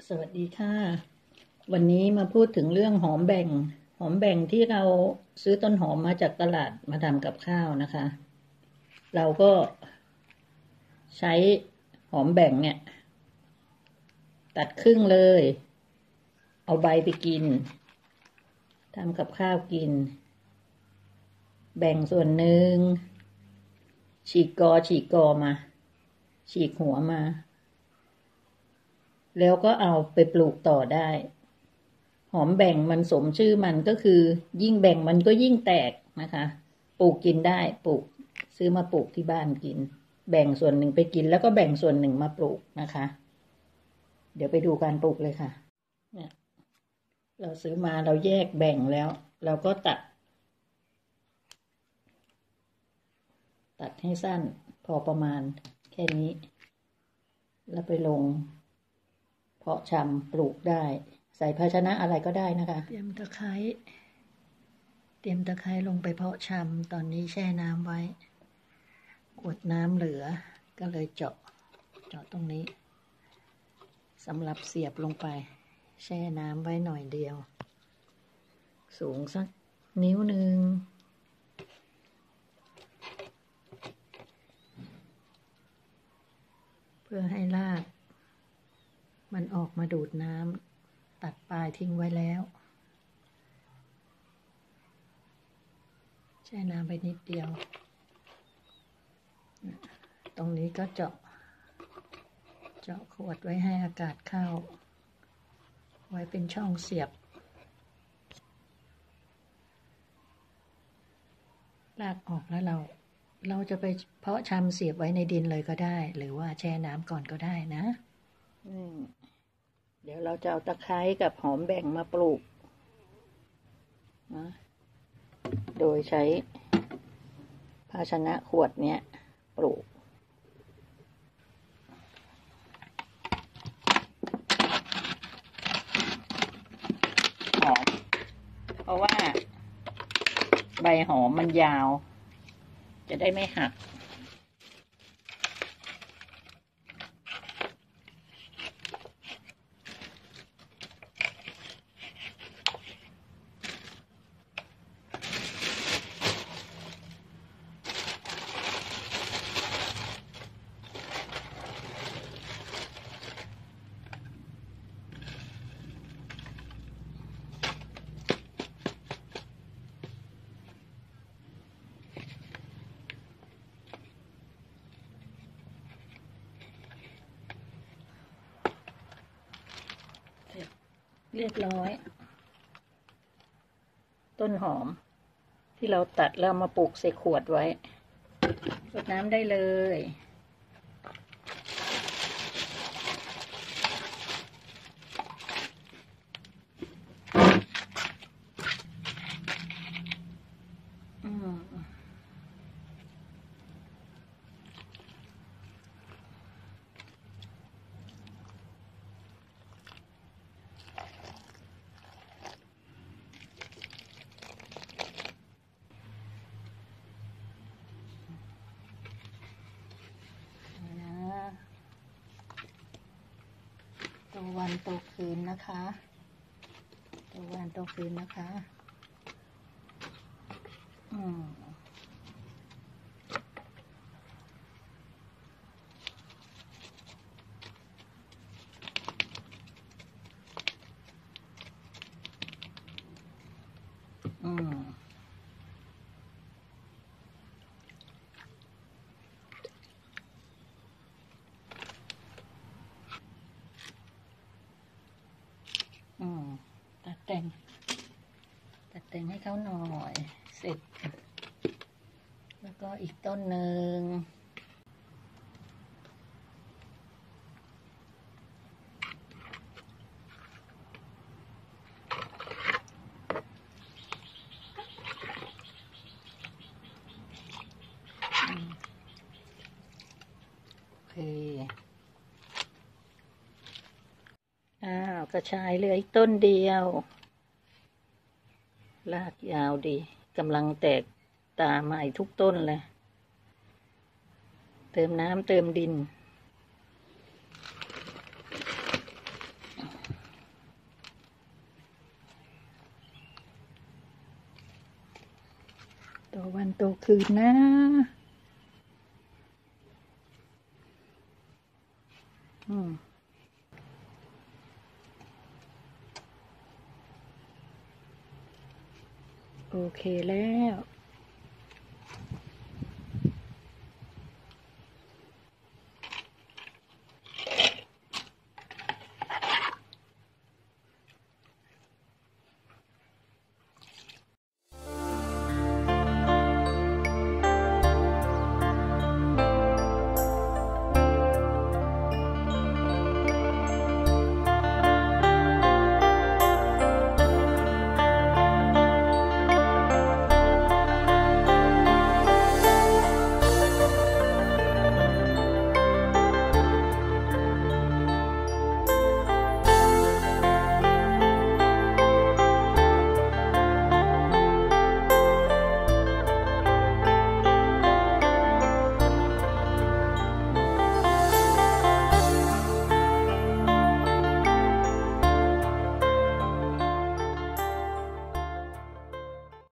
สวัสดีค่ะวันนี้มาพูดถึงเรื่องหอมแบ่งที่เราซื้อต้นหอมมาจากตลาดมาทำกับข้าวนะคะเราก็ใช้หอมแบ่งเนี่ยตัดครึ่งเลยเอาใบไปกินทำกับข้าวกินแบ่งส่วนหนึ่งฉีกกอมาฉีกหัวมาแล้วก็เอาไปปลูกต่อได้หอมแบ่งมันสมชื่อมันก็คือยิ่งแบ่งมันก็ยิ่งแตกนะคะปลูกกินได้ปลูกซื้อมาปลูกที่บ้านกินแบ่งส่วนหนึ่งไปกินแล้วก็แบ่งส่วนหนึ่งมาปลูกนะคะเดี๋ยวไปดูการปลูกเลยค่ะเนี่ยเราซื้อมาเราแยกแบ่งแล้วเราก็ตัดให้สั้นพอประมาณแค่นี้แล้วไปลงเพาะชำปลูกได้ใส่ภาชนะอะไรก็ได้นะคะเตรียมตะไคร้ลงไปเพาะชำตอนนี้แช่น้ำไว้ขวดน้ำเหลือก็เลยเจาะตรงนี้สำหรับเสียบลงไปแช่น้ำไว้หน่อยเดียวสูงสักนิ้วหนึ่งเพื่อให้รากมันออกมาดูดน้ำตัดปลายทิ้งไว้แล้วแช่น้ำไปนิดเดียวตรงนี้ก็เจาะขวดไว้ให้อากาศเข้าไว้เป็นช่องเสียบรากออกแล้วเราจะไปเพาะชำเสียบไว้ในดินเลยก็ได้หรือว่าแช่น้ำก่อนก็ได้นะเดี๋ยวเราจะเอาตะไคร้กับหอมแบ่งมาปลูกนะโดยใช้ภาชนะขวดเนี้ยปลูกหอมเพราะว่าใบหอมมันยาวจะได้ไม่หักเรียบร้อยต้นหอมที่เราตัดแล้วมาปลูกใส่ขวดไว้รดน้ำได้เลยตัววันตัวคืนนะคะตัววันตัวคืนนะคะตัดแต่งให้เขาหน่อยเสร็จแล้วก็อีกต้นหนึ่งโอเคกระชายเหลืออีกต้นเดียวรากยาวดีกำลังแตกตาใหม่ทุกต้นเลยเติมน้ำเติมดินโตคืนนะโอเคแล้ว